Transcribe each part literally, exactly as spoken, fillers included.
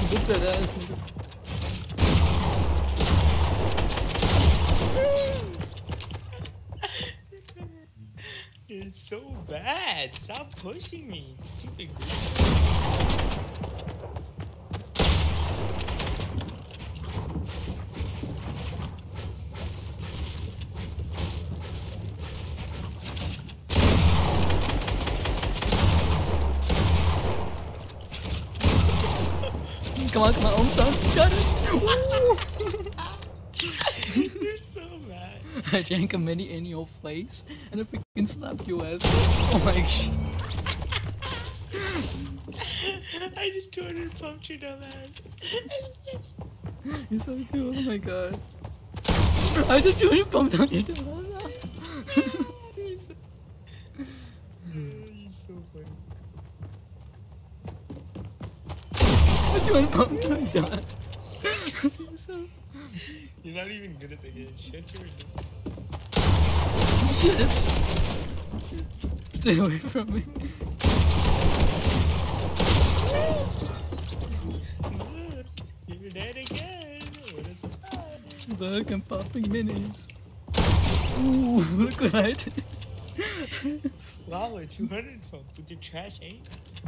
Get that ass, nigga. You're so bad. Stop pushing me, stupid girl. Come on, come on, oh, son. Got it. You're so mad. I drank a mini in your face and I freaking slapped your ass. Oh my shit. I just two hundred pumped your dumb ass. You're so cool, oh my god. I just two hundred pumped on your dumb ass. You're so, you're so funny. I two hundred pumped on your dumb ass. You're not even good at the game. Shut your Shit. Stay away from me. Look, you're dead again. What is that? Look, I'm popping minis. Ooh, look what I did. Wow, a two hundred pump with your trash aim.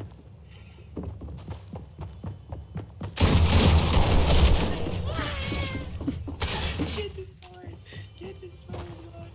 Get this board. Get this board, Lord.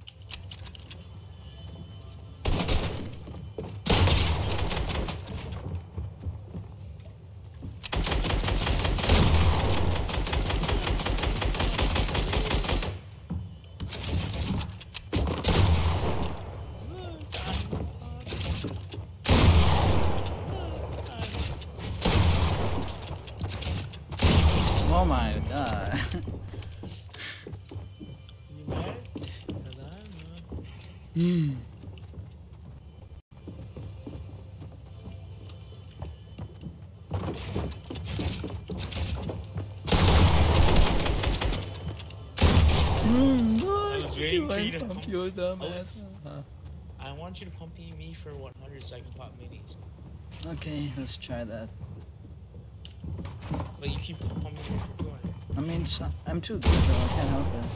Oh my god. You mad? Cause I'm not. Hmm. Hmm. I was waiting for you to pump pump- your dumb I ass. was- Uh-huh. I want you to pump me for one hundred so I can pop minis. Okay, let's try that. But you keep pumping me for two hundred. I mean, it's not- I'm too good though, I can't help it.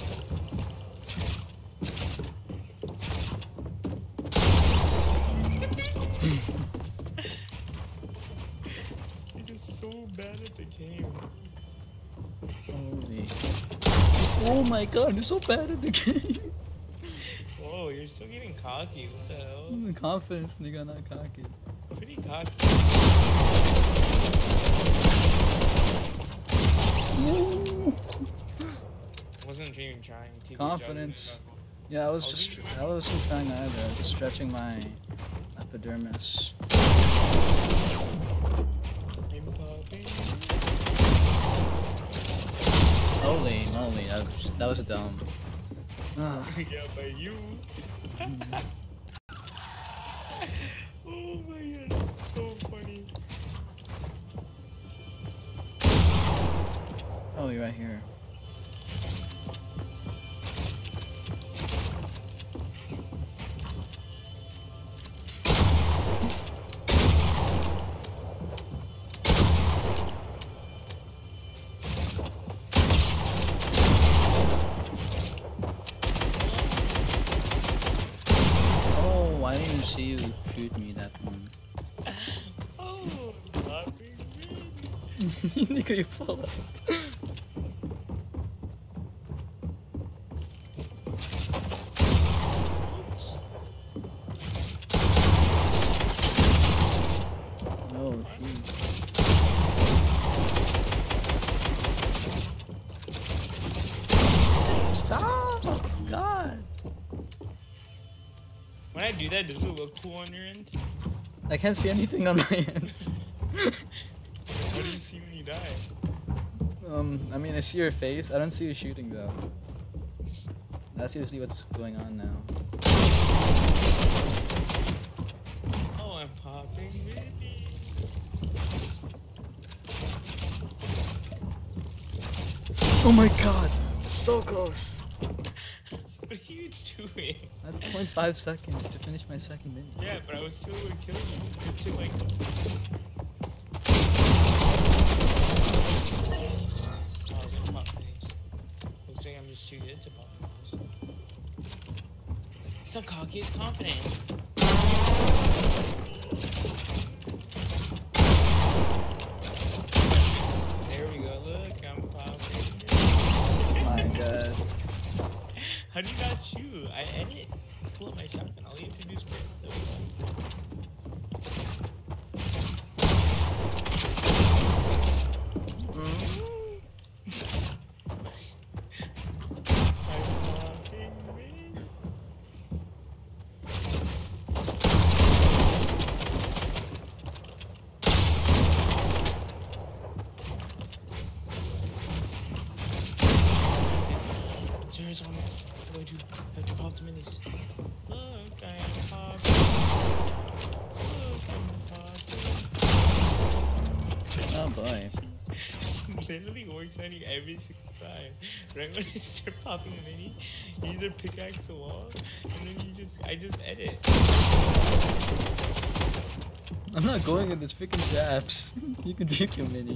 You're just so bad at the game. Holy. Oh my god, you're so bad at the game. Whoa, you're still getting cocky. What the hell? Confidence, nigga, not cocky. Pretty cocky. Ooh. Wasn't even trying to. Confidence. Yeah, I was just, I wasn't trying either, just stretching my epidermis. Holy moly, that was, that was dumb. Ah. Yeah, but you. Oh my god, that's so funny. Oh, you're right here. Oh, I didn't see you shoot me that one. Oh, not being mean. Nigga, you fall out. Oh, shoot. Stop! God! When I do that, does it look cool on your end? I can't see anything on my end. What do you see when you die? Um, I mean, I see your face. I don't see you shooting though. That's usually what's going on now. Oh, I'm popping mini. Oh my god! So close! What are you doing? I had zero point five seconds to finish my second minute. Yeah, but I was still gonna kill you. You took like It's not cocky, it's confident. There we go, look, I'm popping. Oh my god. How do you not shoot? I edit. Pull up my shotgun. All you have to do is press the button. There's one. I'm going to have to pop the minis. Look, I am popping. Look, I'm popping. Oh boy. Literally works on you every single time. Right when I start popping the mini, you either pickaxe the wall, and then you just, I just edit. I'm not going in this freaking traps. You can juke your mini.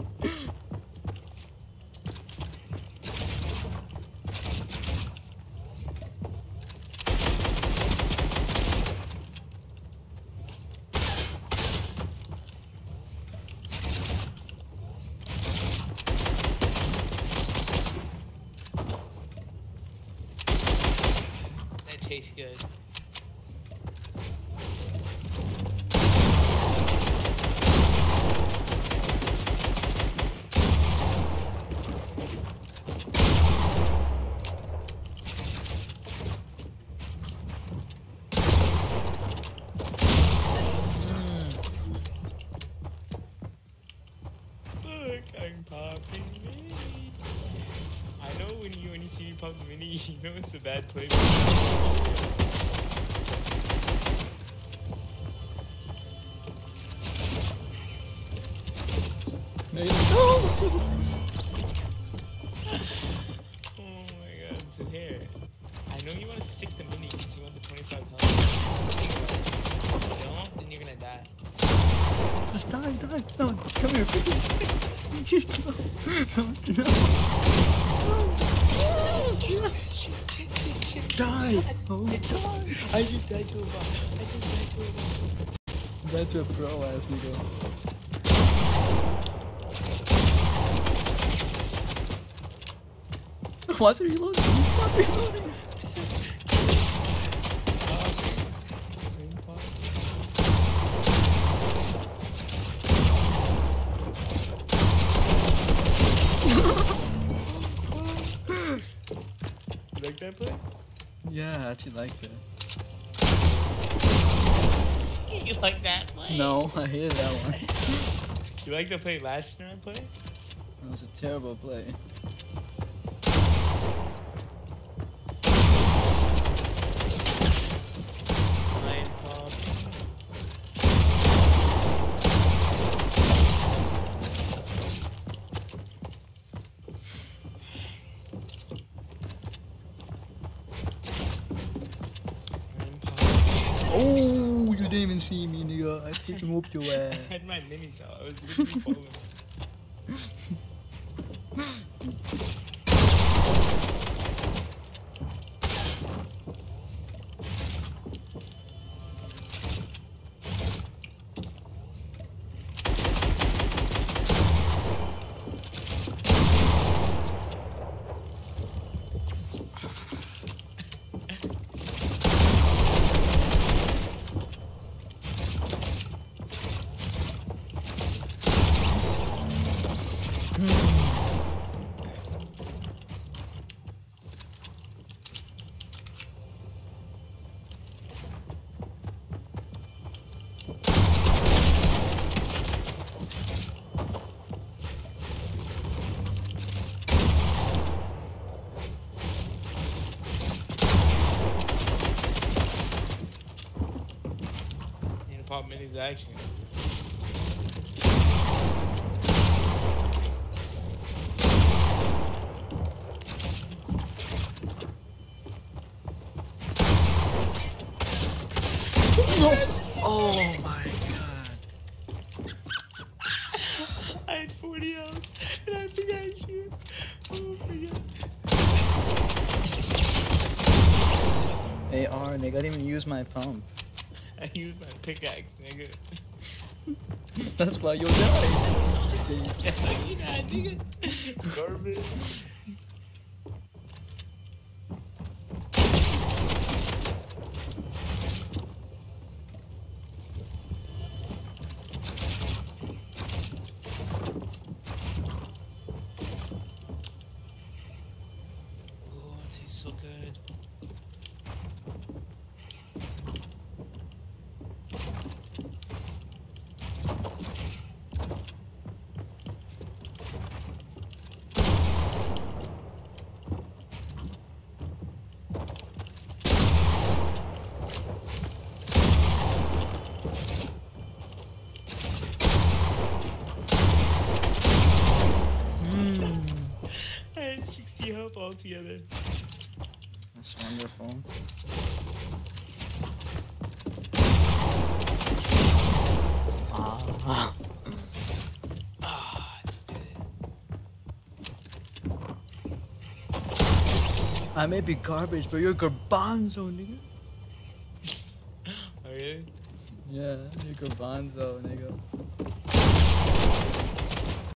Tastes good. Look, I'm popping mini. I know when you when you see me pop the mini, you know it's a bad play. No, you don't. Oh my god, so here. I know you want to stick the mini because you want the twenty-five health. If you don't, then you're gonna die. Just die, die. No, come here, freaking. no, no, no. Yes. Shit, shit, shit, shit. Die. Oh, die. I just died to a bot. I just died to a bot. Die to a pro ass nigga. Watch it reload. Stop reloading. You like that play? Yeah, I actually liked it. You like that play? No, I hated that one. You like the play last night play? It was a terrible play. Nine pop. Oh, you didn't even see me, nigga. I freaking whooped your ass. I had my minis out. I was literally following. Pop minis action. No. Oh my god. I had forty health and I think I shoot. Oh my god. They are, nigga. I didn't even use my pump. I use my pickaxe, nigga. That's why you'll die. That's why you die, nigga. Garbage. Oh, it tastes so good. I had sixty health altogether. That's wonderful. Ah. Ah, it's good. I may be garbage, but you're garbanzo, nigga. Oh, really? Yeah, you're garbanzo, nigga.